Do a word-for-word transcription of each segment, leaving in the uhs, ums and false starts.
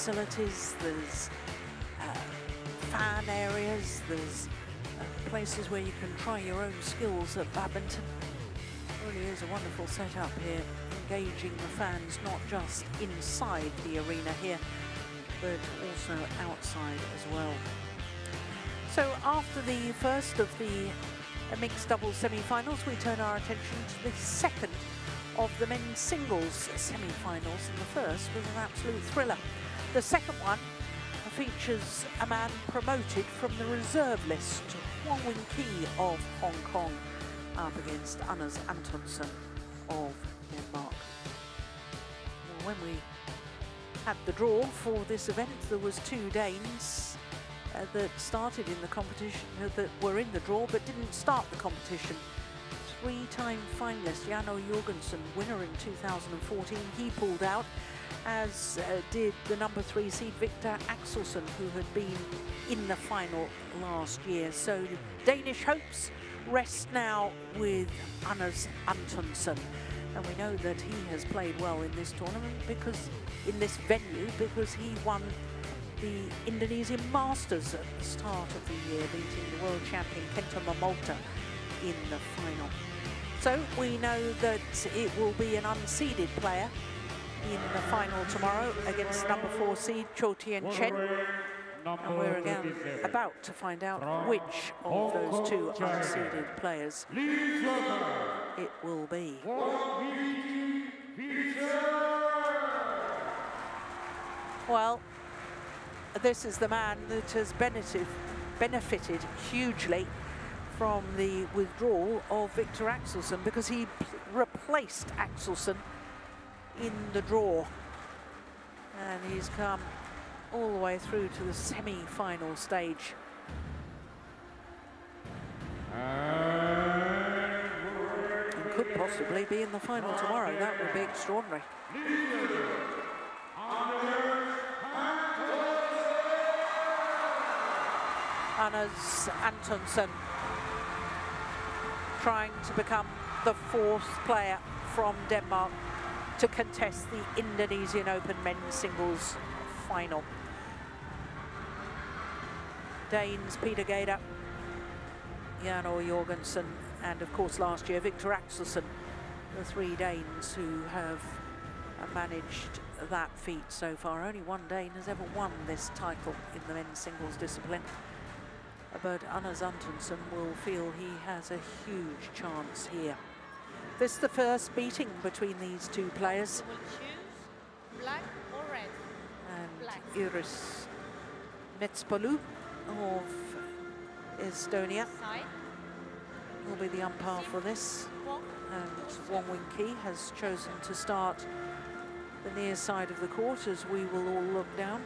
facilities, there's uh, fan areas, there's uh, places where you can try your own skills at badminton. It really is a wonderful setup here, engaging the fans not just inside the arena here, but also outside as well. So after the first of the mixed doubles semi-finals, we turn our attention to the second of the men's singles semi-finals, and the first was an absolute thriller. The second one features a man promoted from the reserve list, Wong of Hong Kong, up against Anders Antonsen of Denmark. Well, when we had the draw for this event, there was two Danes uh, that started in the competition, uh, that were in the draw but didn't start the competition. Three-time finalist Jano Jorgensen, winner in two thousand fourteen, he pulled out, as uh, did the number three seed Victor Axelsen, who had been in the final last year. So Danish hopes rest now with Anders Antonsen, and we know that he has played well in this tournament, because in this venue, because he won the Indonesian Masters at the start of the year, beating the world champion Kento Momota in the final. So we know that it will be an unseeded player in the final tomorrow against number four seed Cho Tien Chen. And we're again about to find out which of those two unseeded players it will be. Well, this is the man that has benefited, benefited hugely from the withdrawal of Victor Axelsen, because he replaced Axelsen in the draw, and he's come all the way through to the semi-final stage. And could possibly be in the final tomorrow. That would be extraordinary. Anders Antonsen trying to become the fourth player from Denmark to contest the Indonesian Open men's singles final. Danes Peter Gade, Jano Jorgensen, and of course last year Victor Axelsen, the three Danes who have managed that feat so far. Only one Dane has ever won this title in the men's singles discipline, but Anders Antonsen will feel he has a huge chance here. This is the first meeting between these two players. You will choose black or red. And Black. Iris Metspalu of Estonia Side. will be the umpire for this. Wong. And Wong Wing Ki has chosen to start the near side of the court, as we will all look down.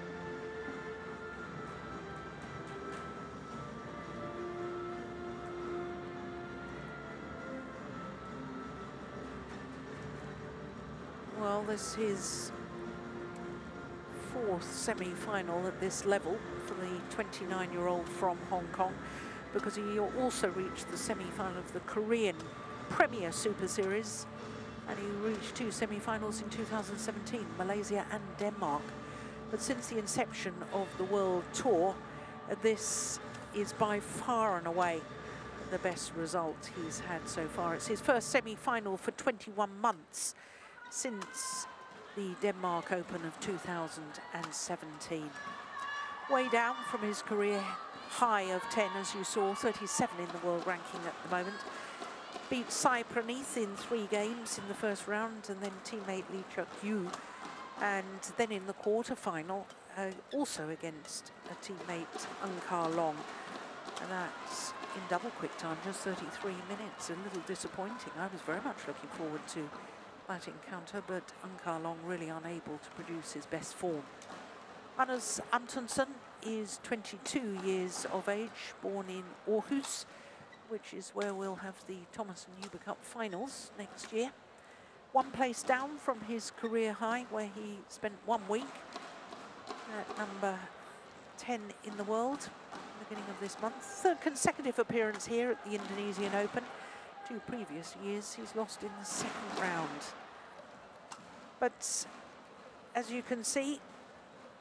Well, this is fourth semi-final at this level for the twenty-nine-year-old from Hong Kong, because he also reached the semi-final of the Korean Premier Super Series, and he reached two semi-finals in two thousand seventeen, Malaysia and Denmark. But since the inception of the World Tour, this is by far and away the best result he's had so far. It's his first semi-final for twenty-one months since the Denmark Open of two thousand seventeen. Way down from his career high of ten, as you saw, thirty-seven in the world ranking at the moment. Beat Sai Praneeth in three games in the first round, and then teammate Lee Chuk Yu, and then in the quarter-final, uh, also against a teammate Ankar Long, and that's in double quick time, just thirty-three minutes. A little disappointing. I was very much looking forward to that encounter, but Ankar Long really unable to produce his best form. Anders Antonsen is twenty-two years of age, born in Aarhus, which is where we'll have the Thomas and Uber Cup finals next year. One place down from his career high, where he spent one week at number ten in the world, beginning of this month. Third consecutive appearance here at the Indonesian Open. Two previous years he's lost in the second round. But as you can see,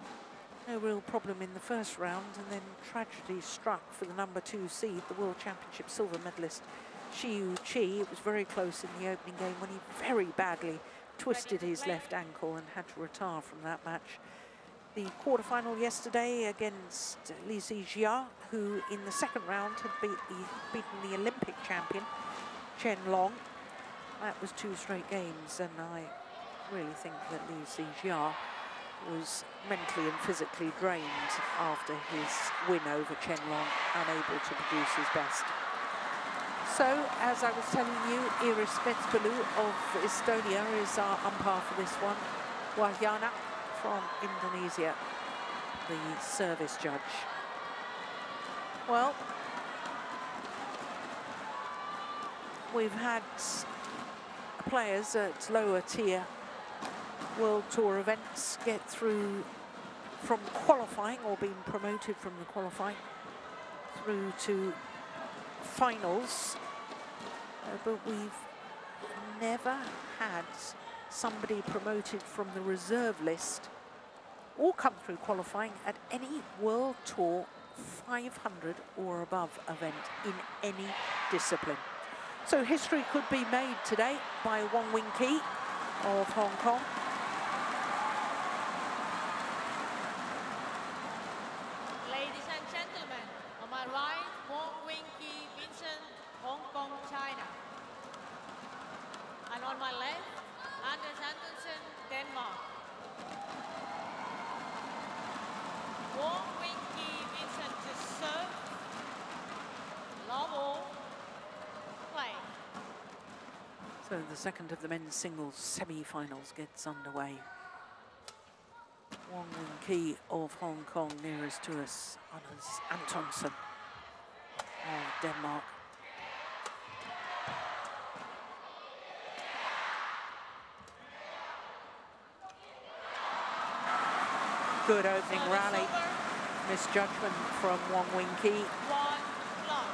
no real problem in the first round, and then tragedy struck for the number two seed, the World Championship silver medalist Xiu Qi. It was very close in the opening game when he very badly twisted his left ankle and had to retire from that match. The quarterfinal yesterday against Li Zijia, who in the second round had beat the, beaten the Olympic champion Chen Long. That was two straight games, and I really think that Li Zijia was mentally and physically drained after his win over Chen Long, unable to produce his best. So, as I was telling you, Iris Betsbelu of Estonia is our umpire for this one. Wahyana from Indonesia, the service judge. Well, we've had players at lower tier World Tour events get through from qualifying or being promoted from the qualifying through to finals, uh, but we've never had somebody promoted from the reserve list or come through qualifying at any World Tour five hundred or above event in any discipline. So history could be made today by Wong Wing Ki of Hong Kong. Ladies and gentlemen, on my right, Wong Wing Ki, Vincent, Hong Kong, China. And on my left, ANTONSEN, Denmark. Wong Wing Ki, Vincent to serve. Love all. Play. So the second of the men's singles semi-finals gets underway. Wong Wing Ki of Hong Kong, nearest to us, honours Antonsen of Denmark. Good opening rally. Misjudgment from Wong Wing Ki. One love.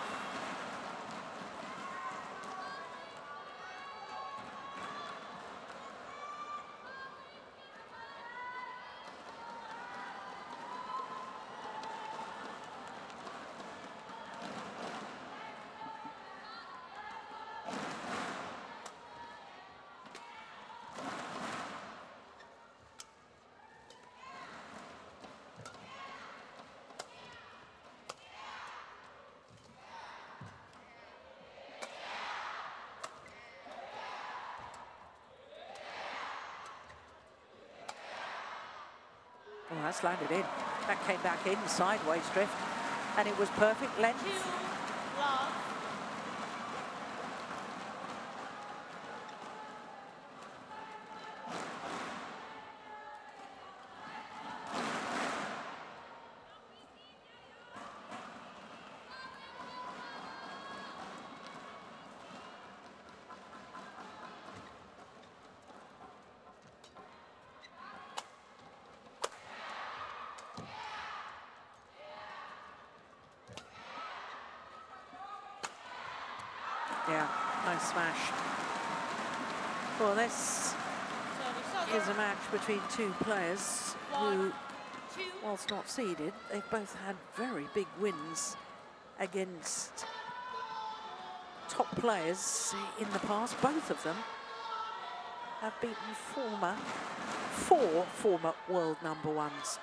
Well, that's landed in. That came back in, sideways drift, and it was perfect length. Two love. Yeah, nice smash. Well, this is a match between two players who, whilst not seeded, they've both had very big wins against top players in the past. Both of them have beaten former, four former world number ones.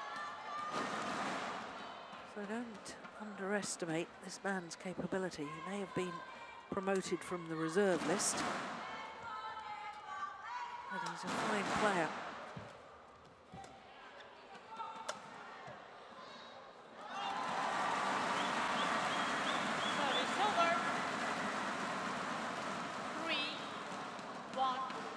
So don't underestimate this man's capability. He may have been promoted from the reserve list, but he's a fine player. Service over. Three, one.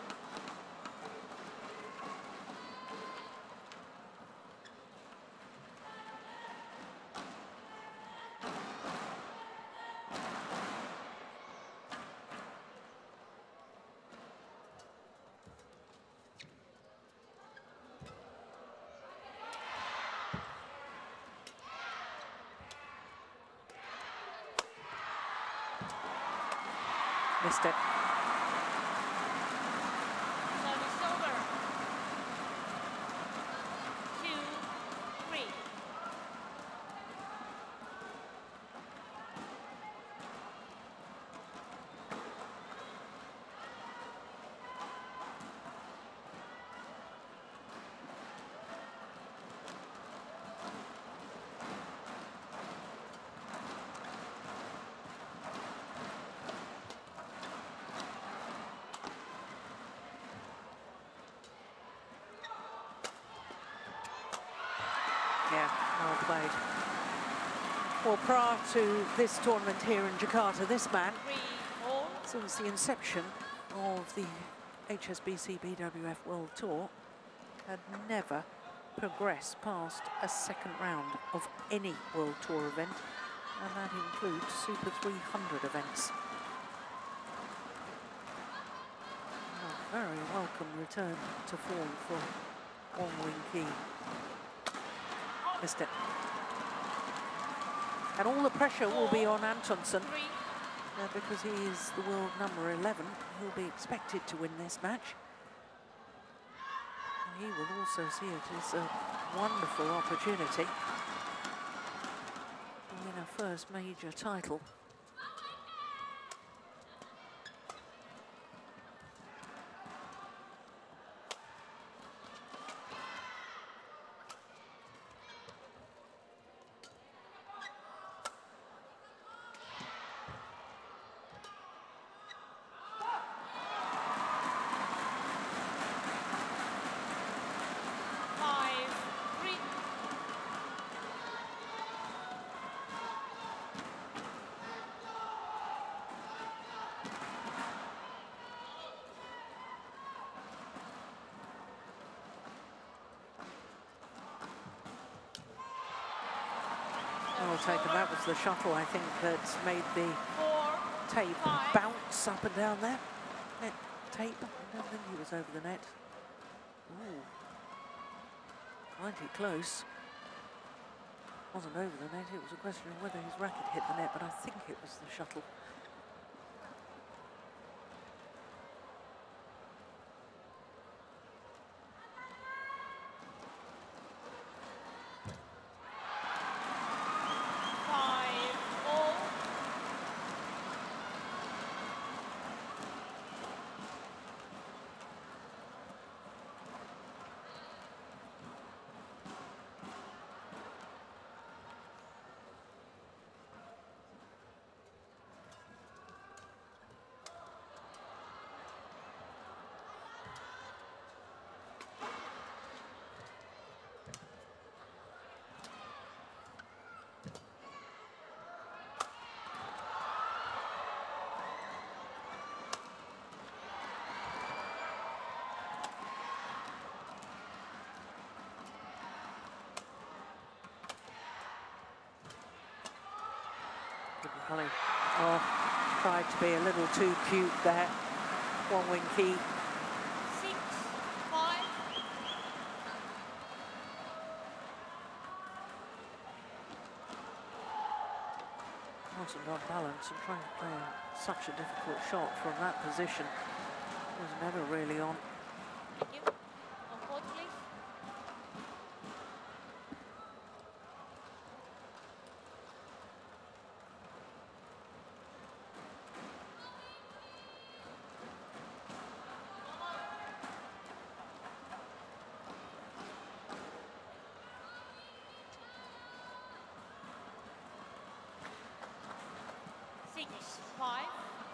Missed it. Service over. Two, three. Well, prior to this tournament here in Jakarta, this man, Three, all. since the inception of the H S B C B W F World Tour, had never progressed past a second round of any World Tour event, and that includes Super three hundred events. A very welcome return to form for Wong Wing Ki. Missed it. And all the pressure will be on Antonsen, uh, because he is the world number eleven. He'll be expected to win this match. And he will also see it as a wonderful opportunity to win a first major title. Well taken. That was the shuttle, I think, that's made the Four, tape five. bounce up and down there. Net tape. I don't think he was over the net. Ooh. Mighty close. Wasn't over the net. It was a question of whether his racket hit the net, but I think it was the shuttle. Rally. Oh, tried to be a little too cute there. Wong Wing Ki. Six, five. Wasn't on balance and trying to play a, such a difficult shot from that position. Was never really on. Thank you. On court, please. Six, five.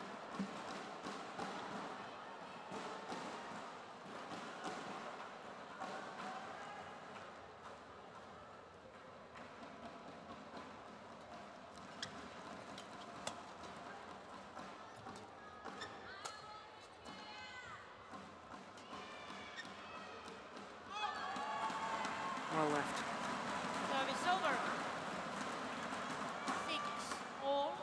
Well left. Service over. Six, all.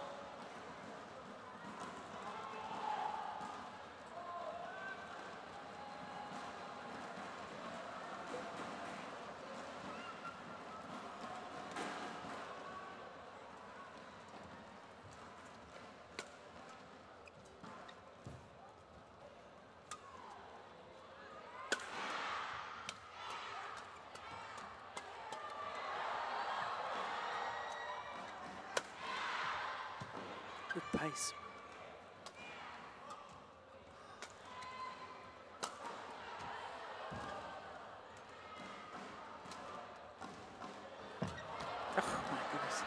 Good pace. Oh my goodness.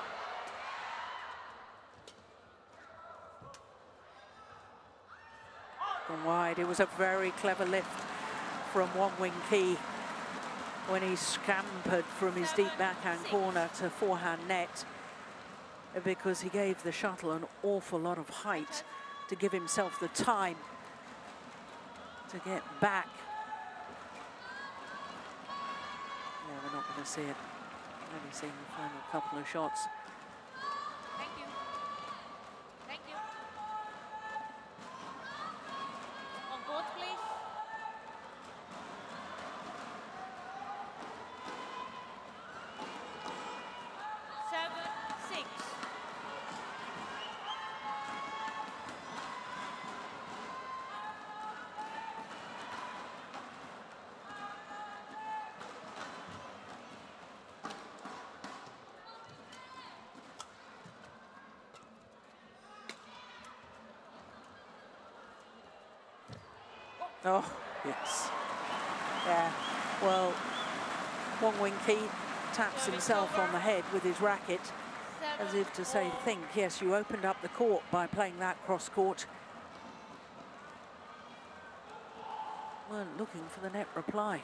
Gone wide. It was a very clever lift from Wong Wing Ki when he scampered from his deep backhand corner to forehand net. because he gave the shuttle an awful lot of height to give himself the time to get back. Yeah, we're not going to see it. Only seeing the final couple of shots. Thank you. Thank you. On board, please. Seven, six. Oh, yes. Yeah, well, Wong Wing Ki taps himself on the head with his racket as if to say, think, yes, you opened up the court by playing that cross court. Weren't looking for the net reply.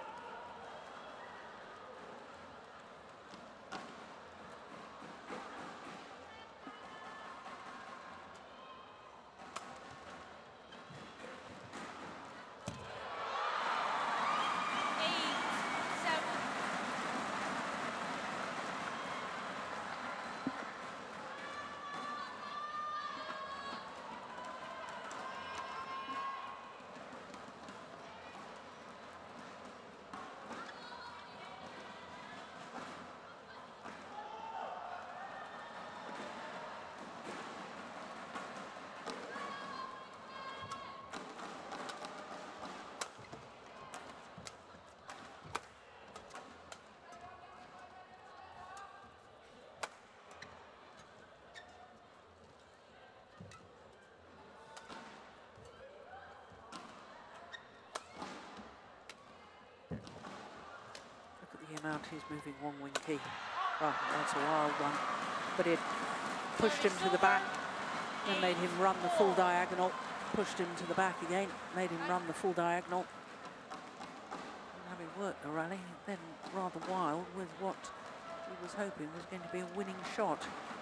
The amount he's moving Wong Wing Ki. Oh, that's a wild one. But it pushed him to the back and made him run the full diagonal. Pushed him to the back again, made him run the full diagonal. And having worked the rally, then rather wild with what he was hoping was going to be a winning shot.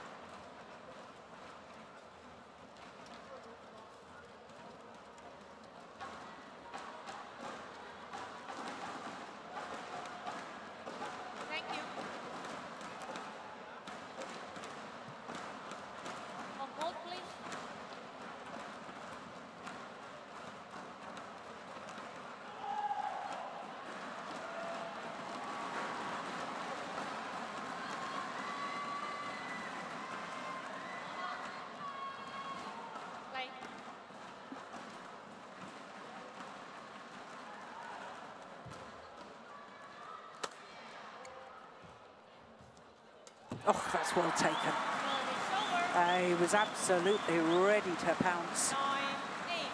Oh, that's well taken. Uh, he was absolutely ready to pounce. Nine, eight.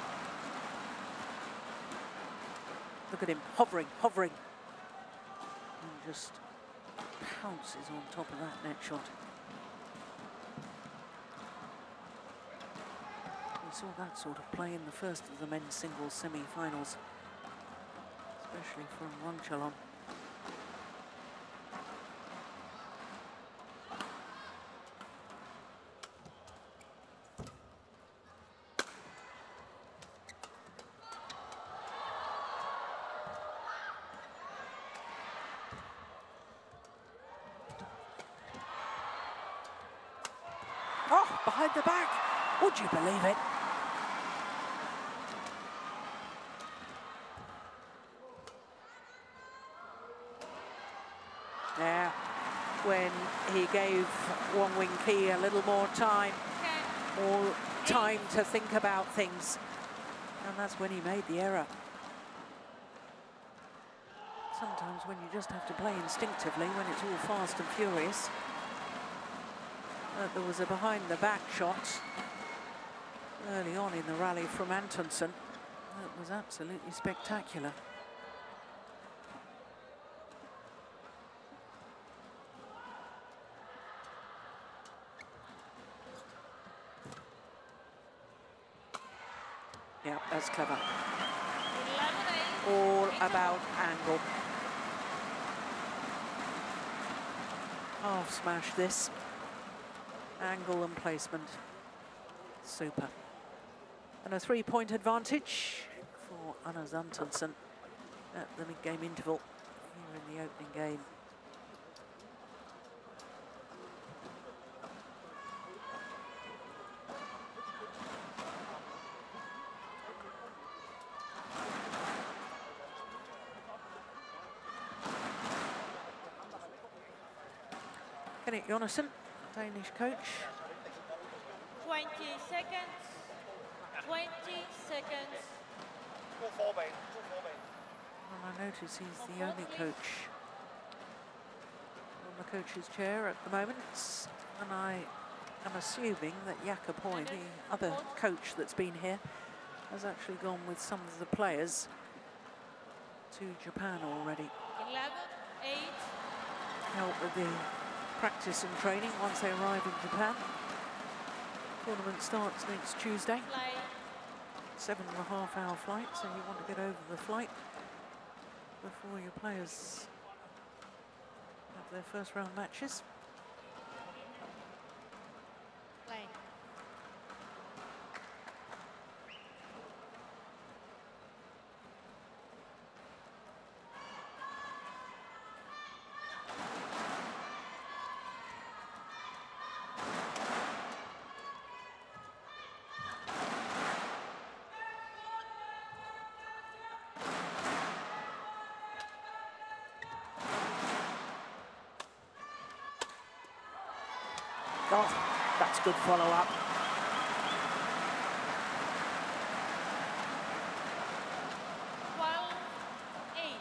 Look at him, hovering, hovering. And just pounces on top of that net shot. We saw that sort of play in the first of the men's singles semi-finals, especially from Wanchalon. Oh, behind the back. Would you believe it? Yeah, when he gave Wong Wing Ki a little more time, more time to think about things. And that's when he made the error. Sometimes when you just have to play instinctively, when it's all fast and furious. Uh, there was a behind-the-back shot early on in the rally from Antonsen. That was absolutely spectacular. Yeah, that's clever. All about angle. Half smash this. Angle and placement. Super. And a three-point advantage for ANTONSEN at the mid-game interval here in the opening game. Kenneth Jonassen, Danish coach. twenty seconds. twenty seconds. And I notice he's the only coach on the coach's chair at the moment. And I am assuming that Jakob Hoy, the other coach that's been here, has actually gone with some of the players to Japan already. eleven, eight. Help with the practice and training once they arrive in Japan. Tournament starts next Tuesday. Play. Seven and a half hour flight, so you want to get over the flight before your players have their first round matches. Play. Oh, that's good follow-up. twelve, eight.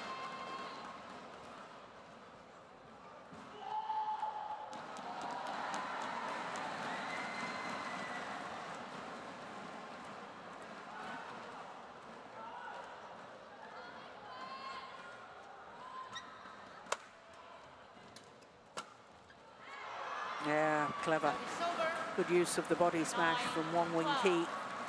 Yeah, clever. Good use of the body smash from Wong Wing Ki.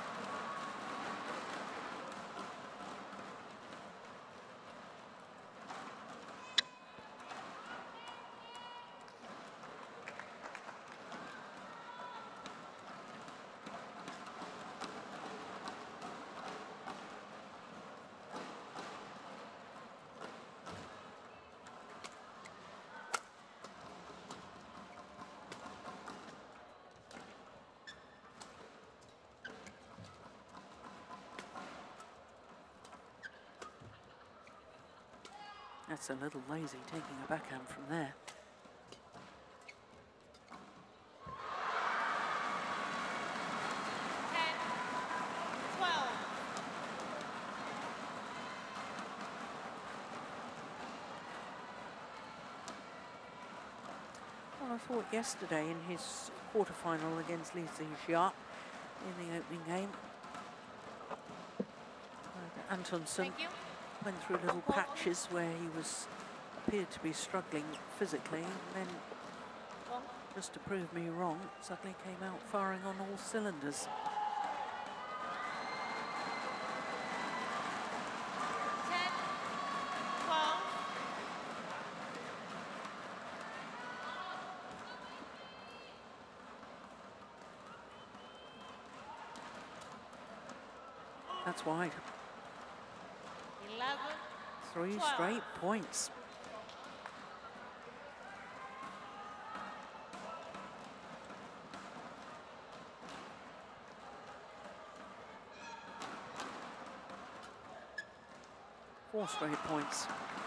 That's a little lazy, taking a backhand from there. ten, twelve. Well, I thought yesterday in his quarterfinal against Lee Xia in the opening game, uh, Antonsen Thank you. went through little patches where he was appeared to be struggling physically, and then, Wong. just to prove me wrong, suddenly came out firing on all cylinders. ten, twelve. That's wide. eleven. Three Twelve. straight points. Four straight points.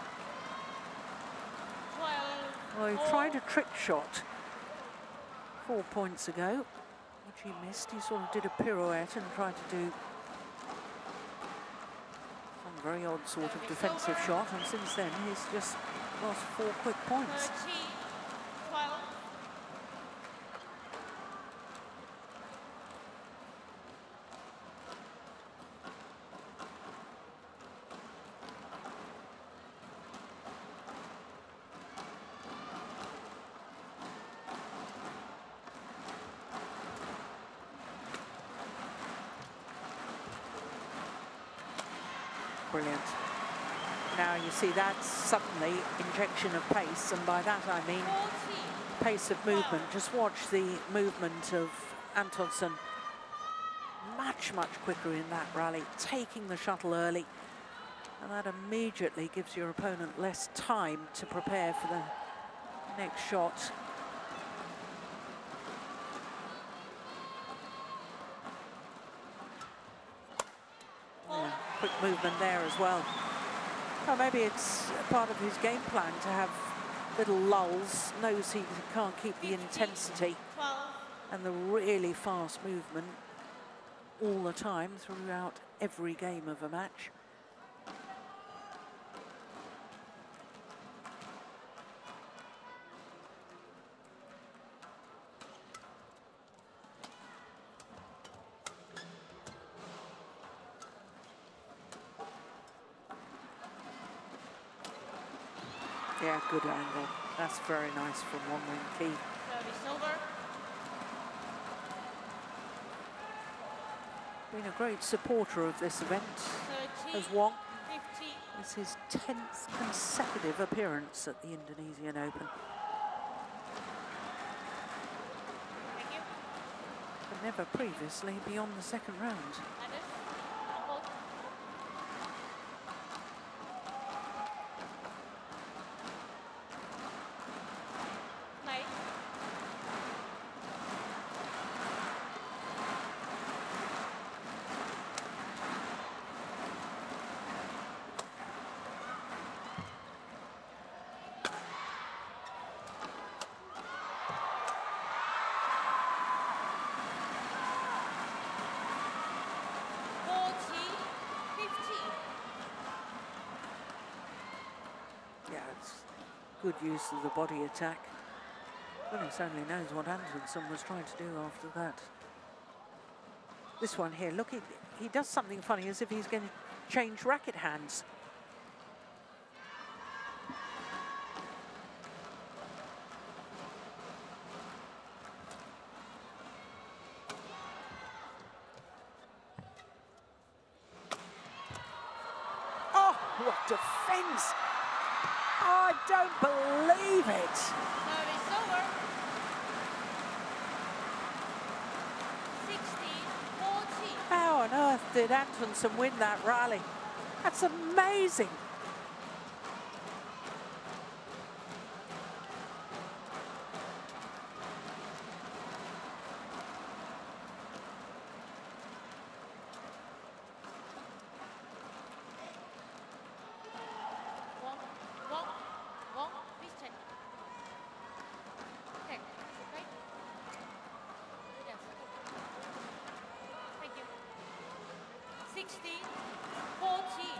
twelve. Well, he four. tried a trick shot four points ago, which he missed. He sort of did a pirouette and tried to do some very odd sort of defensive shot, and since then he's just lost four quick points. thirteen, twelve. Brilliant. Now you see that's suddenly injection of pace, and by that I mean fourteen. pace of movement. Just watch the movement of ANTONSEN. Much, much quicker in that rally, taking the shuttle early. And that immediately gives your opponent less time to prepare for the next shot. Yeah, quick movement there as well. Well, maybe it's part of his game plan to have little lulls, knows he can't keep the intensity and the really fast movement all the time throughout every game of a match. Yeah, good angle. That's very nice from WONG Key. Service over. Been a great supporter of this event as WONG. It's his tenth consecutive appearance at the Indonesian Open. Thank you. But never previously beyond the second round. Good use of the body attack. Goodness only knows what ANTONSEN was trying to do after that. This one here, look, he, he does something funny as if he's going to change racket hands. Oh, what defense! I don't believe it. Service over. sixteen fourteen. How on earth did ANTONSEN win that rally? That's amazing. sixteen fourteen.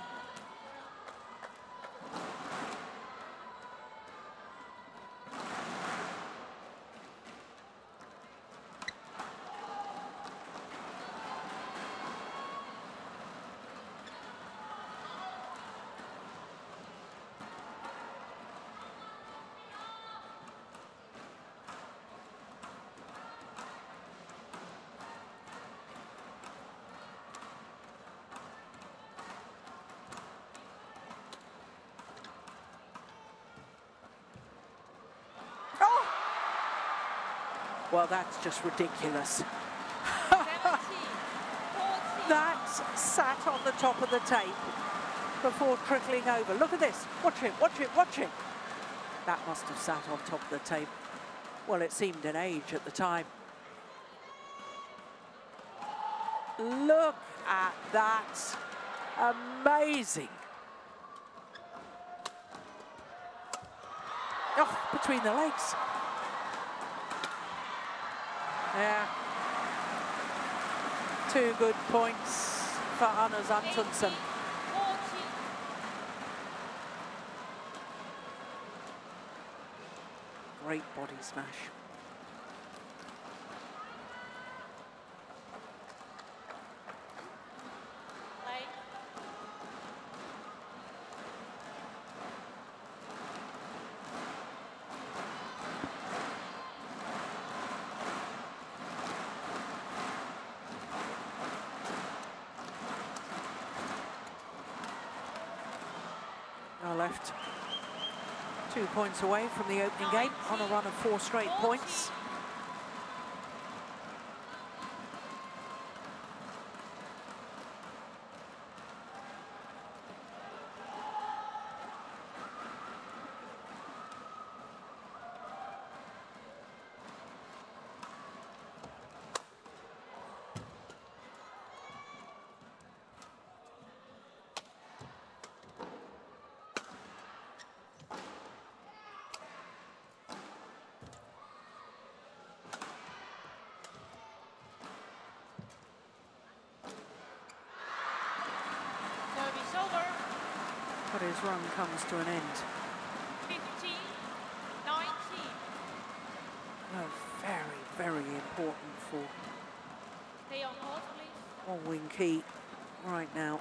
Well, that's just ridiculous. That sat on the top of the tape before trickling over. Look at this. Watch it, watch it, watch it. That must have sat on top of the tape. Well, it seemed an age at the time. Look at that. Amazing. Oh, between the legs. Yeah. Two good points for Anders ANTONSEN. Great body smash. Left Two points away from the opening game on a run of four straight points. But his run comes to an end. fifteen nineteen. Oh, very, very important for Stay on court, please. Wong Wing Ki right now.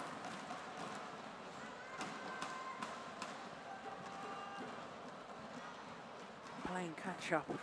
Playing catch up.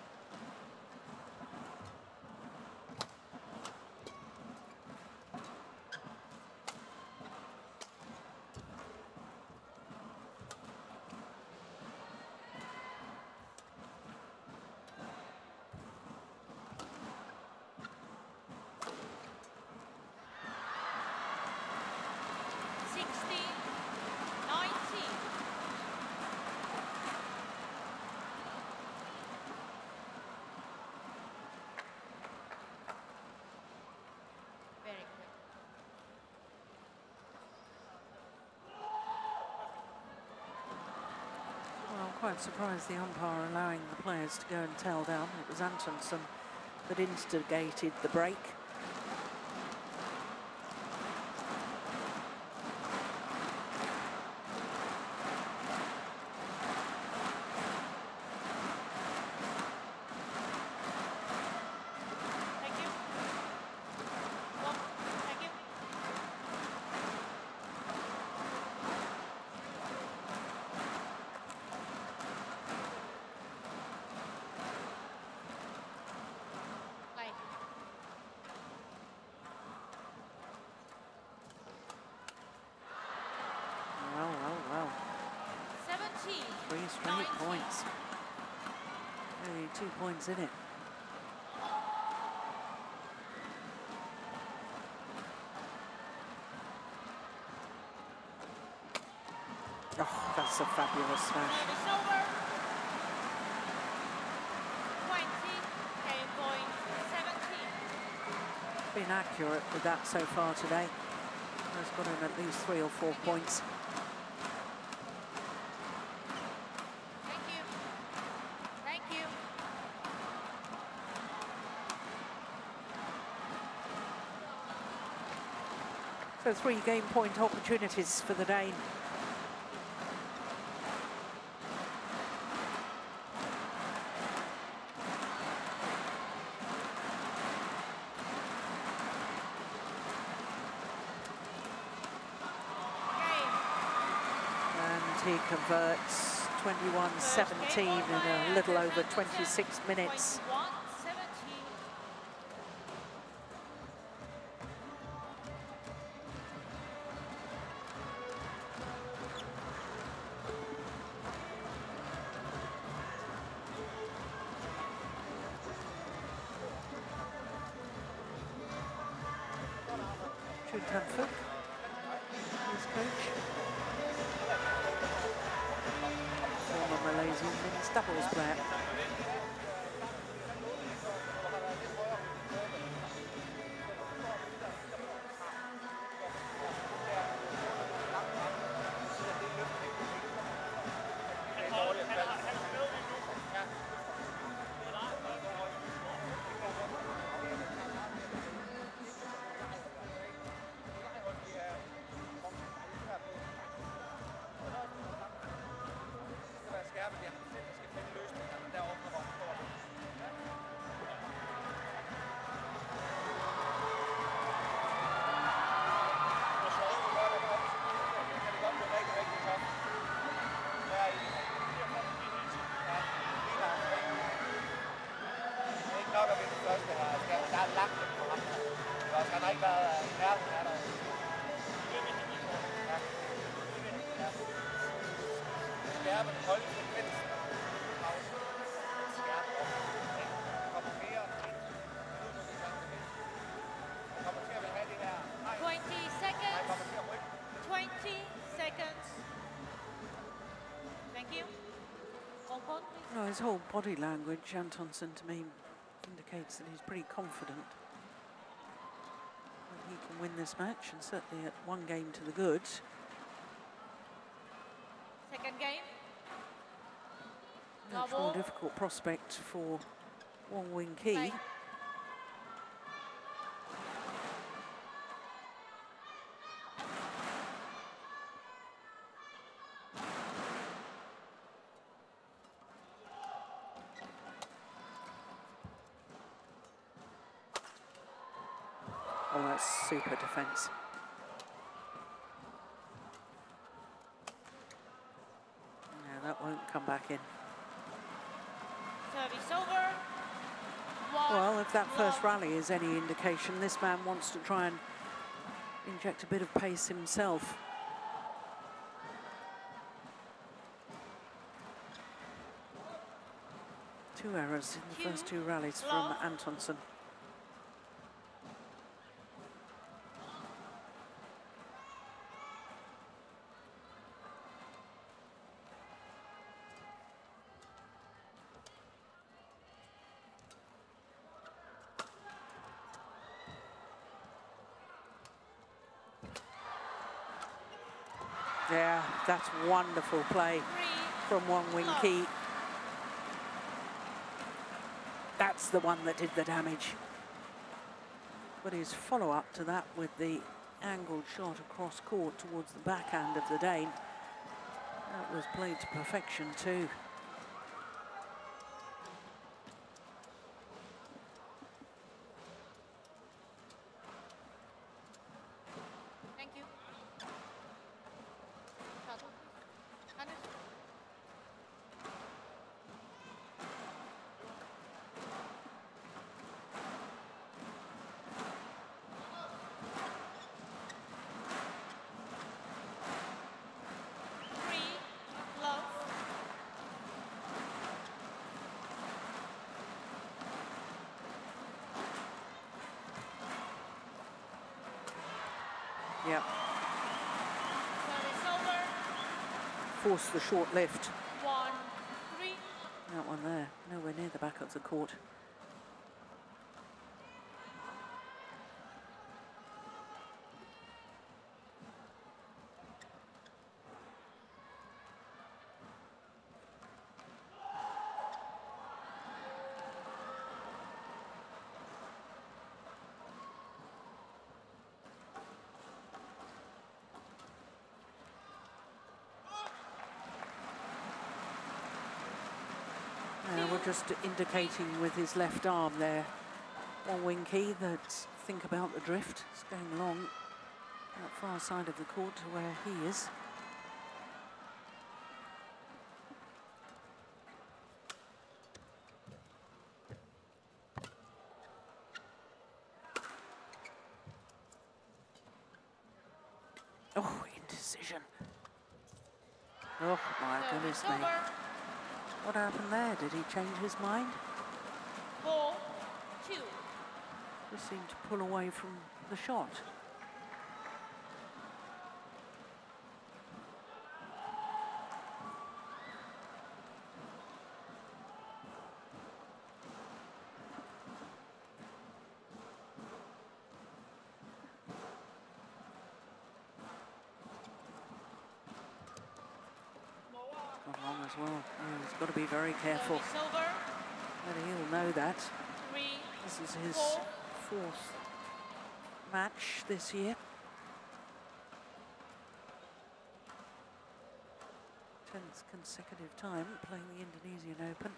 Quite surprised the umpire allowing the players to go and tail down. It was ANTONSEN that instigated the break. Three straight points. Only two points in it. Oh, that's a fabulous smash. Been accurate with that so far today. Has got him at least three or four points. So three game point opportunities for the Dane. And he converts twenty-one seventeen in a little over twenty-six minutes. His coach, former Malaysian men's doubles player. skærpe holdfrekvensen. Pause. Skærpe opmærksomheden. Der kommer mere end et minut, hvor vi kan det. Der kommer til at vil have det her. Nej. twenty Der seconds. kommer til at rykke. twenty seconds. Thank you. Hong Kong, please. No, his whole body language, Antonsen, to me, indicates that he's pretty confident that he can win this match, and certainly at one game to the good. Second game. Much Double. more difficult prospect for Wong Wing Ki. Right. Oh, that's super defence. No, that won't come back in. Service over. One. Well, if that first love. rally is any indication, this man wants to try and inject a bit of pace himself. Two errors in the first two rallies from Antonsen. Yeah, that's wonderful play from Wong Wing Ki. That's the one that did the damage. But his follow-up to that with the angled shot across court towards the backhand of the Dane, that was played to perfection too. Thank you. Shuttle, please. Anders. Three, love. Yep, Service over. force the short lift. One, three. That one there, nowhere near the back of the court. Uh, we're just indicating with his left arm there, Wong Wing Ki, that think about the drift. It's going along that far side of the court to where he is. Oh, indecision. Oh, my goodness Service me. over. What happened there? Did he change his mind? Four, two. Just seemed to pull away from the shot. Gone wrong as well. Oh, he's got to be very careful. Service over. But he'll know that. Three, This is his four. fourth match this year. Tenth consecutive time playing the Indonesian Open.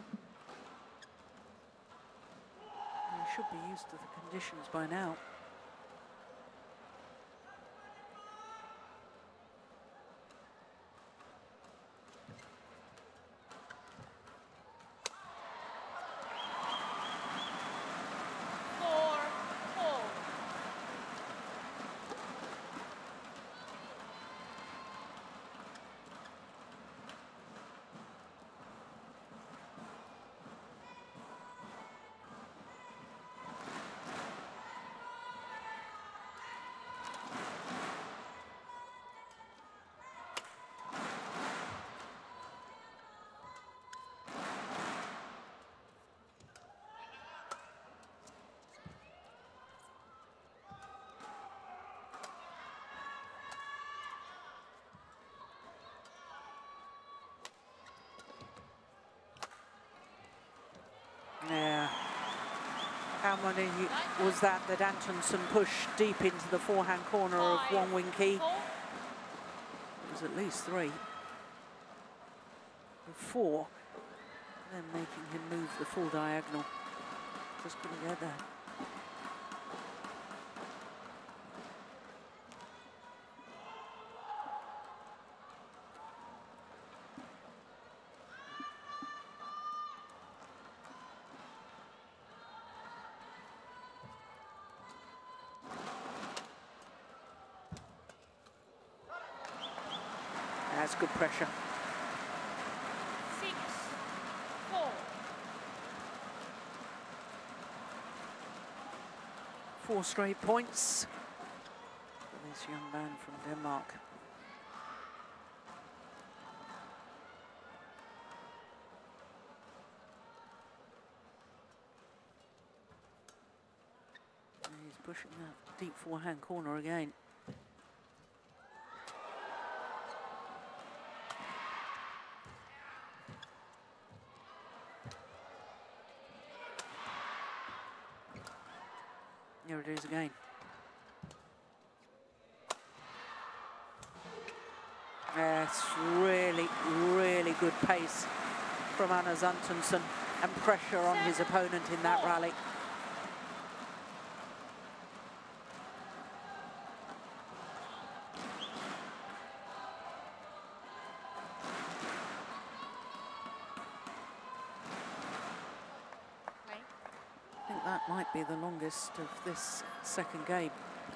And he should be used to the conditions by now. Four, four. How many was that that Antonsen pushed deep into the forehand corner of Wong Wing Ki? It was at least three. Four. Then making him move the full diagonal. Just couldn't get there. That's good pressure. Six, four. Four straight points for this young man from Denmark. And he's pushing that deep forehand corner again. Here it is again. That's really, really good pace from Anders Antonsen and pressure on his opponent in that rally. I think that might be the longest of this second game.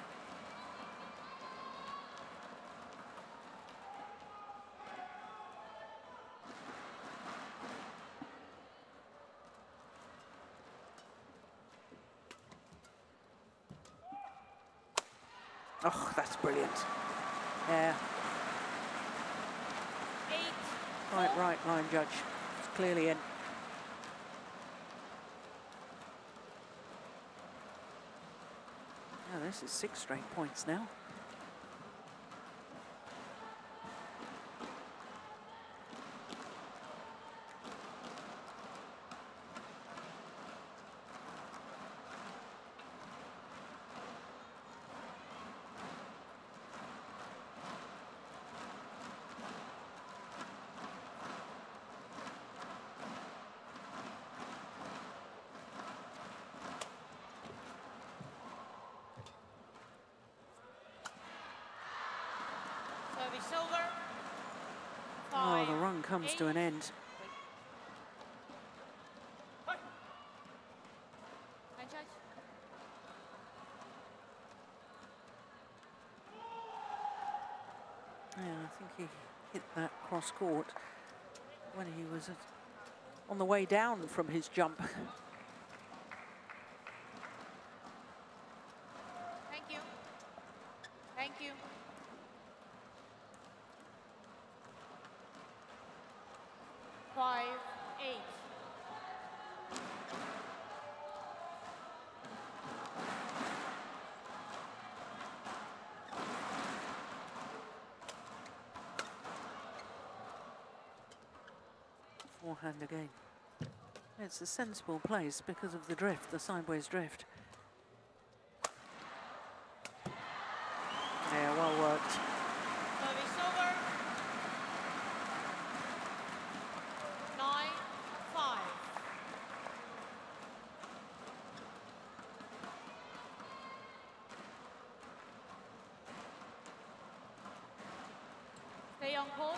Oh, that's brilliant. Yeah. Eight. Right, right, line judge. It's clearly in. Oh, this is six straight points now. Service over. Oh, Five, the run comes eight. to an end. Line judge. Yeah, I think he hit that cross court when he was at, on the way down from his jump. Thank you. Thank you. Five, eight. Forehand again. It's a sensible place because of the drift, the sideways drift. Yeah, well worked. Service over. Nine, five. Stay on course.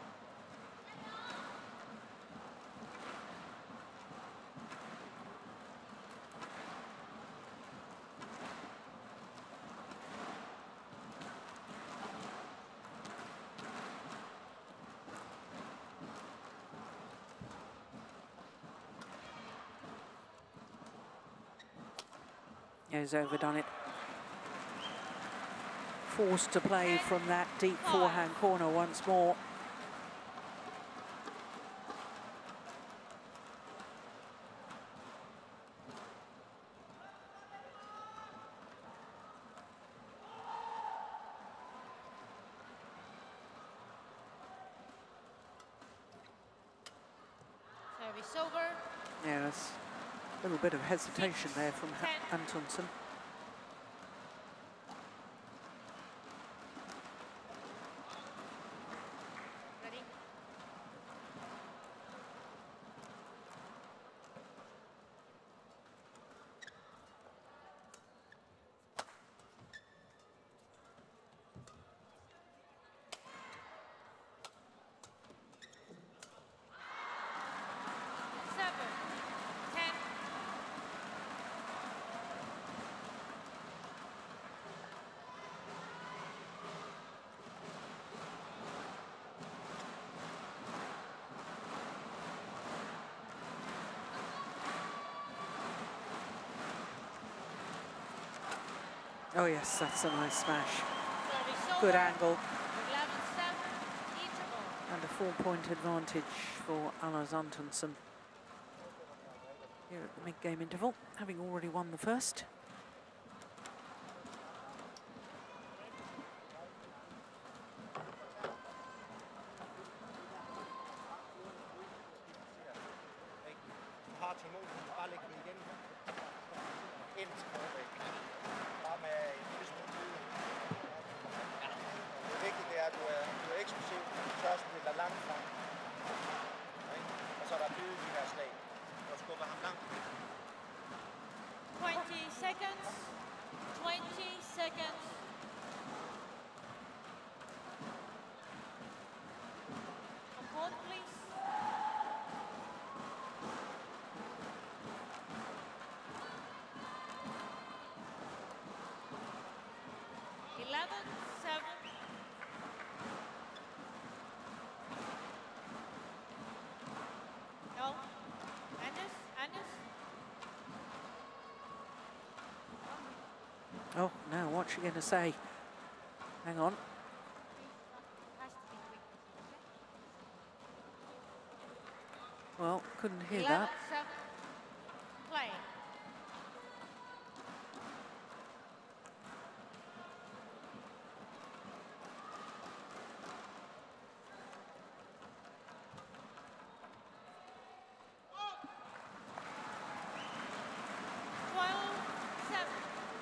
Yeah, he's overdone it. Forced to play from that deep forehand corner once more. Service over. Yes, little bit of hesitation there from Antonsen. Ready? Seven, ten. Oh yes, that's a nice smash. Service Good over. angle. eleven seven, interval. And a four-point advantage for Anders Antonsen here at the mid-game interval, having already won the first. Du har tålmodighed, bare læg den igen. Ind til forvæg. Bare med en lille smule tid. Det vigtige det er, at du er, du er eksplosiv, tør spille dig langt frem. Og så er der bid i de her slag. Og skubber ham langt. twenty seconds. twenty seconds. On board, please. eleven seven. No. Anders, Anders. Oh, now what's she going to say? Hang on. Has to be quick. Well, couldn't hear eleven that. seven. Play. twelve seven.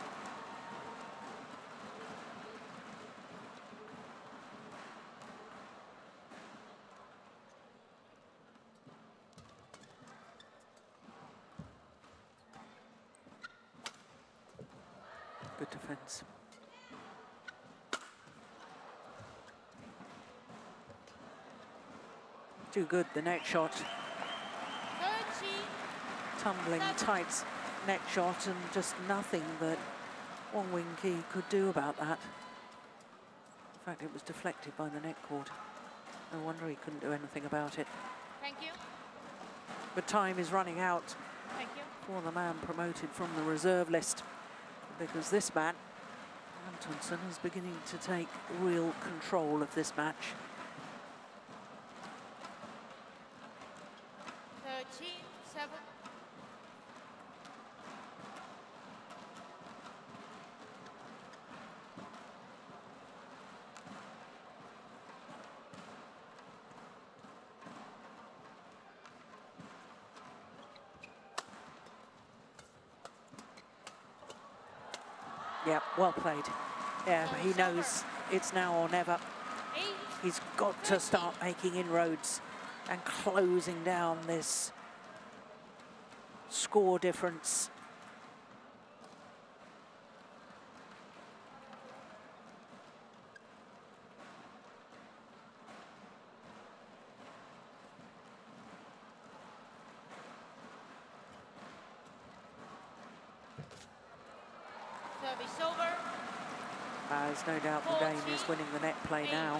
Good defence. Too good, the net shot. thirty. Tumbling tight net shot and just nothing that Wong Wing Ki could do about that. In fact, it was deflected by the net cord. No wonder he couldn't do anything about it. Thank you. But time is running out Thank you. for the man promoted from the reserve list, because this man, Antonsen, is beginning to take real control of this match. thirteen seven. Yeah, well played. Yeah, but he knows it's now or never. eight. He's got to start making inroads and closing down this score difference. Service over. Uh, there's no doubt the Dane is winning the net play now.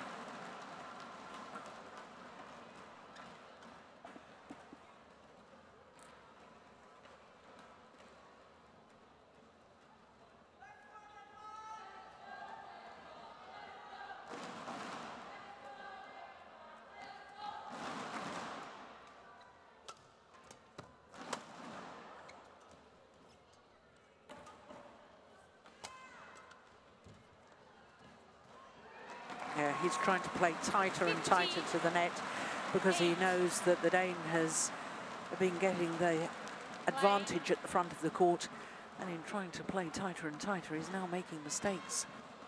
Yeah, he's trying to play tighter and tighter to the net because he knows that the Dane has been getting the advantage at the front of the court, and in trying to play tighter and tighter, he's now making mistakes.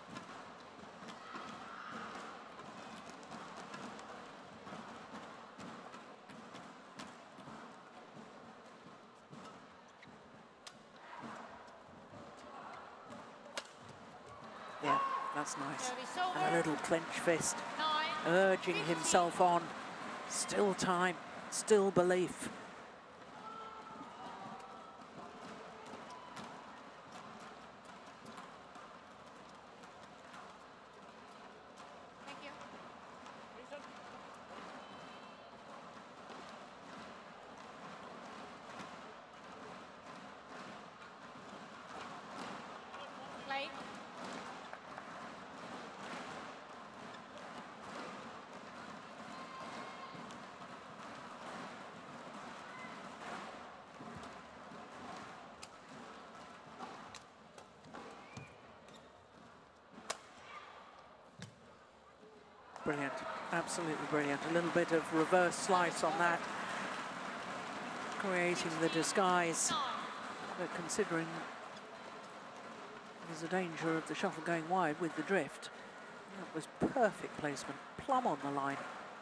Yeah, that's nice. And a little clench fist, urging himself on. Still time, still belief. Thank you. Play. Brilliant, absolutely brilliant. A little bit of reverse slice on that, creating the disguise. But considering there's a danger of the shuttle going wide with the drift, that was perfect placement, plumb on the line.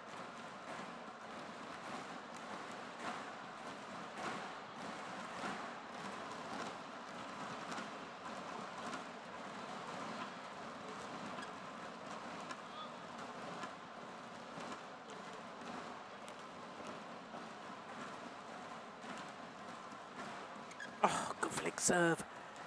Oh, good flick serve.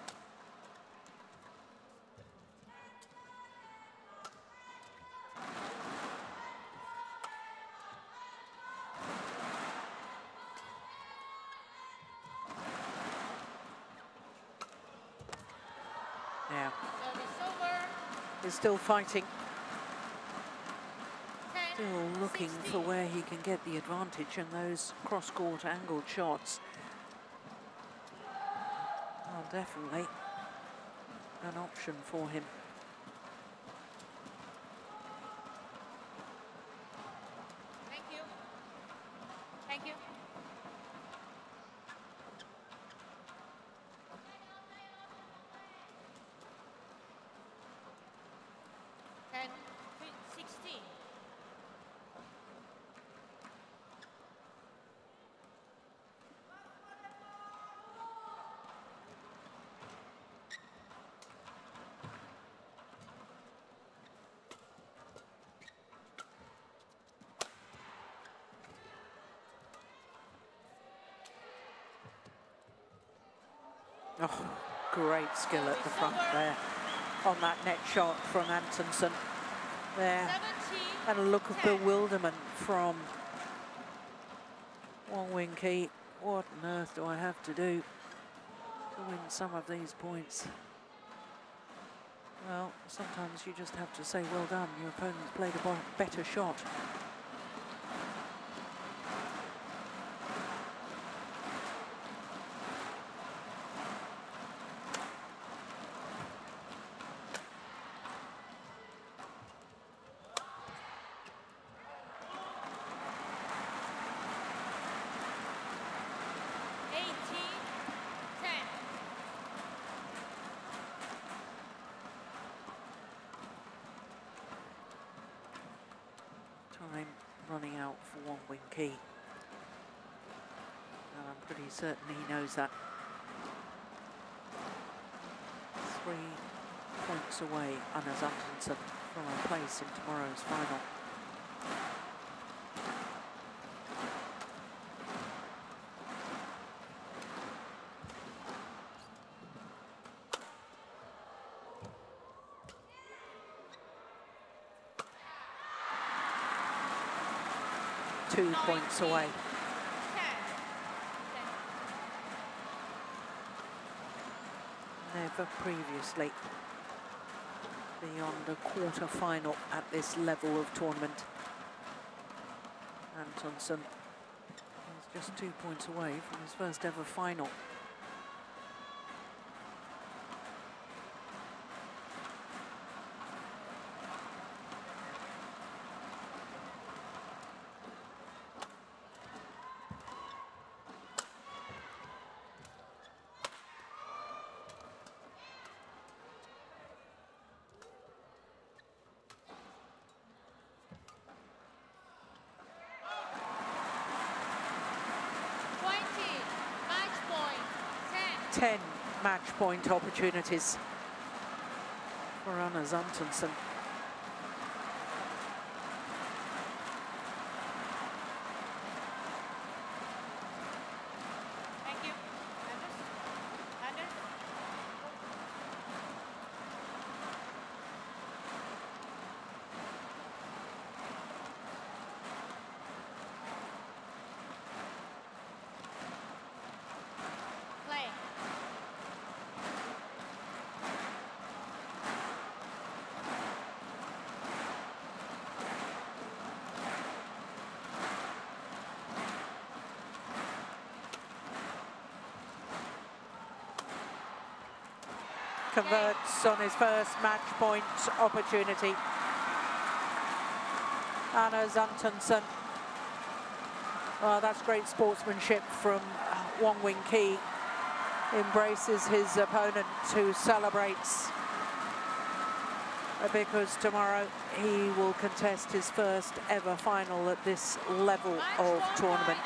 Yeah. He's still fighting. Still looking for where he can get the advantage, and those cross-court angled shots are definitely an option for him. Thank you. Thank you. ten, sixteen. Oh, great skill at the front there on that net shot from ANTONSEN. There, and a look of bewilderment from Wong Ki. What on earth do I have to do to win some of these points? Well, sometimes you just have to say, well done, your opponent's played a better shot. Time running out for Wong Ki. And I'm pretty certain he knows that. Three points away, Anders Antonsen, from a place in tomorrow's final. Two points away. Never previously beyond a quarter final at this level of tournament. Antonsen is just two points away from his first ever final. ten match point opportunities for Anders Antonsen. Thank you. Anders? Anders? Play. Converts on his first match point opportunity. Anders Antonsen. Well, that's great sportsmanship from Wong Wing Ki. Embraces his opponent, who celebrates because tomorrow he will contest his first ever final at this level of tournament.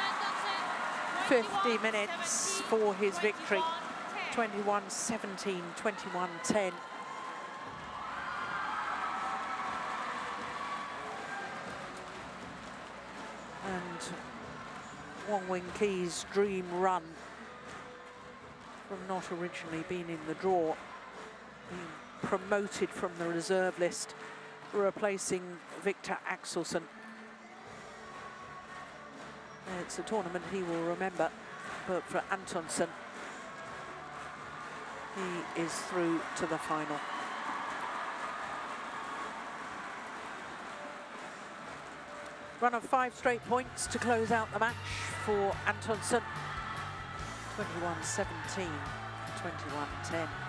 fifty minutes for his victory. twenty-one seventeen, twenty-one ten. And Wong Wing Ki's dream run from not originally being in the draw, being promoted from the reserve list, replacing Victor Axelsen. It's a tournament he will remember, but for Antonsen, he is through to the final. Run of five straight points to close out the match for Antonsen. twenty-one seventeen, twenty-one ten.